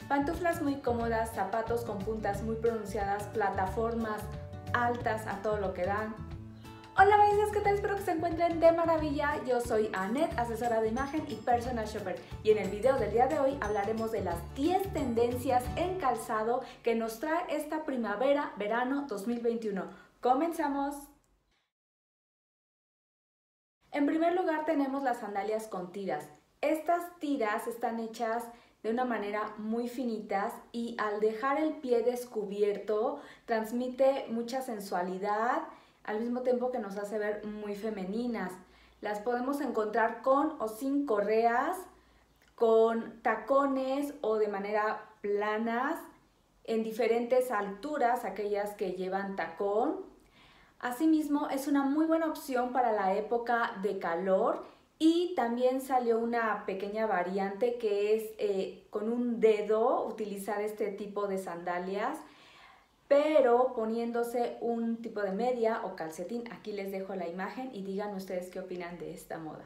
Pantuflas muy cómodas, zapatos con puntas muy pronunciadas, plataformas altas a todo lo que dan. Hola bellezas, ¿qué tal? Espero que se encuentren de maravilla. Yo soy Annette, asesora de imagen y personal shopper, y en el video del día de hoy hablaremos de las 10 tendencias en calzado que nos trae esta primavera-verano 2021. ¡Comenzamos! En primer lugar tenemos las sandalias con tiras. Estas tiras están hechas de una manera muy finitas y al dejar el pie descubierto transmite mucha sensualidad al mismo tiempo que nos hace ver muy femeninas. Las podemos encontrar con o sin correas, con tacones o de manera planas, en diferentes alturas, aquellas que llevan tacón. Asimismo, es una muy buena opción para la época de calor y también salió una pequeña variante que es con un dedo utilizar este tipo de sandalias, pero poniéndose un tipo de media o calcetín. Aquí les dejo la imagen y digan ustedes qué opinan de esta moda.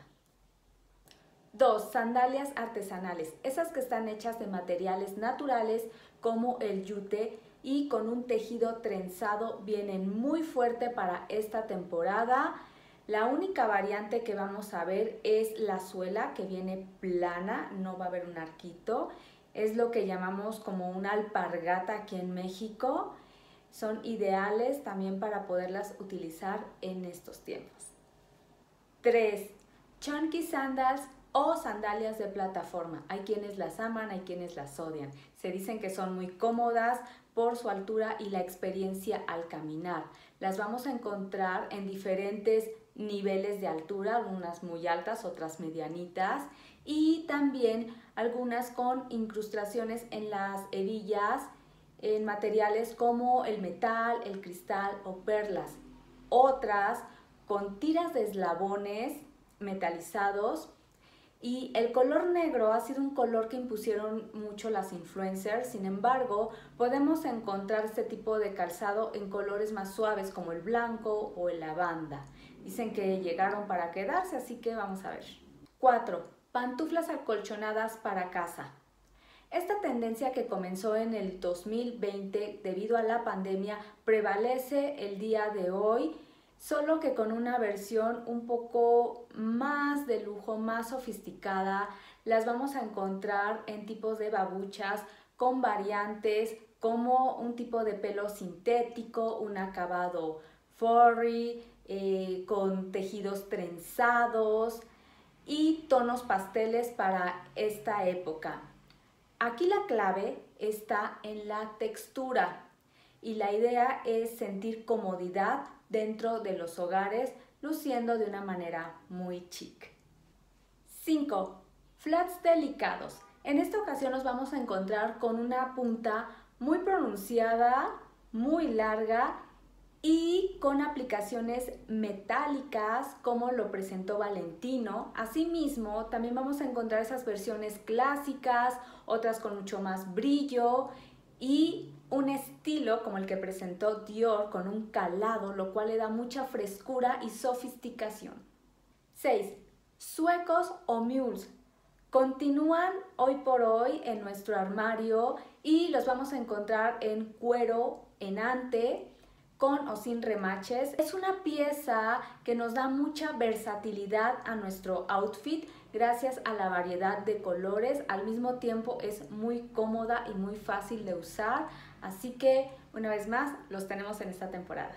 2. Sandalias artesanales, esas que están hechas de materiales naturales como el yute y con un tejido trenzado, vienen muy fuerte para esta temporada. La única variante que vamos a ver es la suela, que viene plana, no va a haber un arquito. Es lo que llamamos como una alpargata aquí en México. Son ideales también para poderlas utilizar en estos tiempos. 3. Chunky sandals o sandalias de plataforma. Hay quienes las aman, hay quienes las odian. Se dicen que son muy cómodas por su altura y la experiencia al caminar. Las vamos a encontrar en diferentes niveles de altura, algunas muy altas, otras medianitas, y también algunas con incrustaciones en las hebillas en materiales como el metal, el cristal o perlas. Otras con tiras de eslabones metalizados. Y el color negro ha sido un color que impusieron mucho las influencers. Sin embargo, podemos encontrar este tipo de calzado en colores más suaves como el blanco o el lavanda. Dicen que llegaron para quedarse, así que vamos a ver. 4. Pantuflas acolchonadas para casa. Esta tendencia, que comenzó en el 2020 debido a la pandemia, prevalece el día de hoy, solo que con una versión un poco más de lujo, más sofisticada. Las vamos a encontrar en tipos de babuchas con variantes como un tipo de pelo sintético, un acabado furry, con tejidos trenzados y tonos pasteles para esta época. Aquí la clave está en la textura y la idea es sentir comodidad dentro de los hogares, luciendo de una manera muy chic. 5. Flats delicados. En esta ocasión nos vamos a encontrar con una punta muy pronunciada, muy larga y con aplicaciones metálicas como lo presentó Valentino. Asimismo, también vamos a encontrar esas versiones clásicas, otras con mucho más brillo y un estilo como el que presentó Dior con un calado, lo cual le da mucha frescura y sofisticación. 6. Suecos o mules. Continúan hoy por hoy en nuestro armario y los vamos a encontrar en cuero, en ante, con o sin remaches. Es una pieza que nos da mucha versatilidad a nuestro outfit gracias a la variedad de colores. Al mismo tiempo es muy cómoda y muy fácil de usar, así que una vez más los tenemos en esta temporada.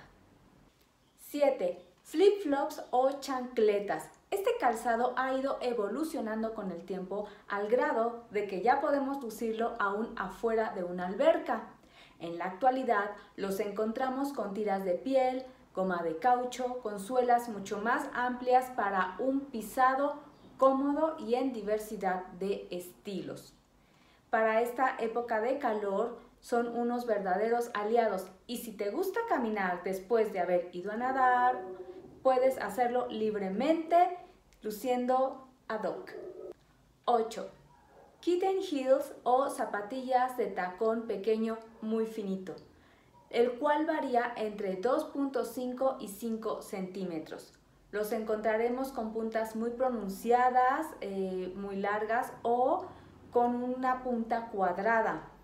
7. Flip-flops o chancletas. Este calzado ha ido evolucionando con el tiempo al grado de que ya podemos lucirlo aún afuera de una alberca. En la actualidad los encontramos con tiras de piel, goma de caucho, con suelas mucho más amplias para un pisado cómodo y en diversidad de estilos. Para esta época de calor son unos verdaderos aliados, y si te gusta caminar después de haber ido a nadar, puedes hacerlo libremente luciendo ad hoc. 8. Kitten heels o zapatillas de tacón pequeño muy finito, el cual varía entre 2.5 y 5 centímetros. Los encontraremos con puntas muy pronunciadas, muy largas o con una punta cuadrada.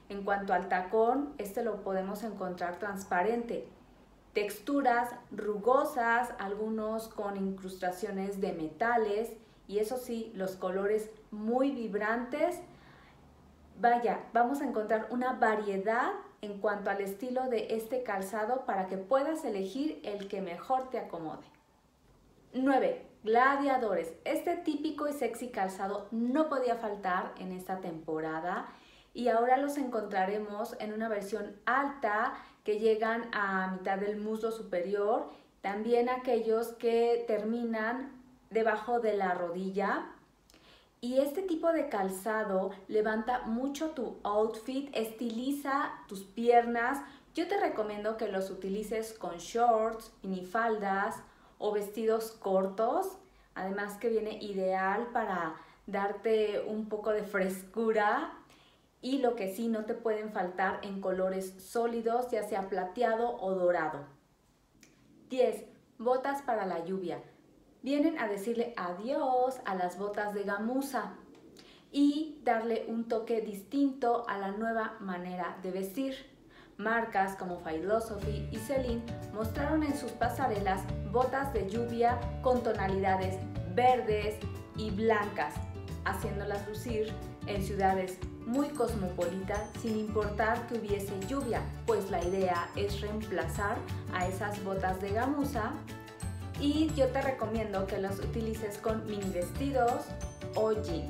En cuanto al tacón, este lo podemos encontrar transparente. Texturas rugosas, algunos con incrustaciones de metales y eso sí, los colores muy vibrantes. Vaya, vamos a encontrar una variedad en cuanto al estilo de este calzado para que puedas elegir el que mejor te acomode. 9. Gladiadores. Este típico y sexy calzado no podía faltar en esta temporada y ahora los encontraremos en una versión alta que llegan a mitad del muslo superior, también aquellos que terminan debajo de la rodilla. Y este tipo de calzado levanta mucho tu outfit, estiliza tus piernas. Yo te recomiendo que los utilices con shorts, minifaldas o vestidos cortos. Además que viene ideal para darte un poco de frescura. Y lo que sí, no te pueden faltar en colores sólidos, ya sea plateado o dorado. 10. Botas para la lluvia. Vienen a decirle adiós a las botas de gamuza y darle un toque distinto a la nueva manera de vestir. Marcas como Philosophy y Celine mostraron en sus pasarelas botas de lluvia con tonalidades verdes y blancas, haciéndolas lucir en ciudades muy cosmopolitas sin importar que hubiese lluvia, pues la idea es reemplazar a esas botas de gamuza. Y yo te recomiendo que los utilices con mini vestidos o jeans.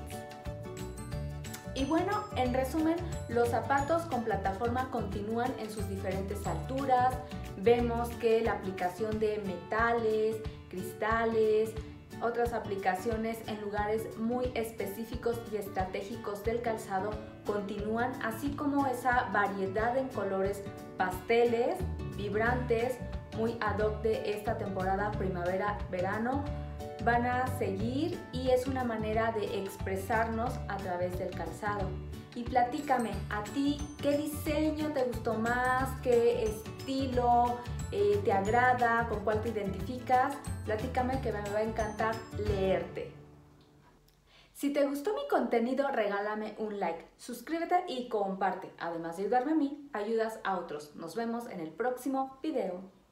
Y bueno, en resumen, los zapatos con plataforma continúan en sus diferentes alturas. Vemos que la aplicación de metales, cristales, otras aplicaciones en lugares muy específicos y estratégicos del calzado continúan, así como esa variedad en colores pasteles, vibrantes, muy ad hoc de esta temporada primavera-verano, van a seguir y es una manera de expresarnos a través del calzado. Y platícame, ¿a ti qué diseño te gustó más? ¿Qué estilo te agrada? ¿Con cuál te identificas? Platícame que me va a encantar leerte. Si te gustó mi contenido, regálame un like, suscríbete y comparte. Además de ayudarme a mí, ayudas a otros. Nos vemos en el próximo video.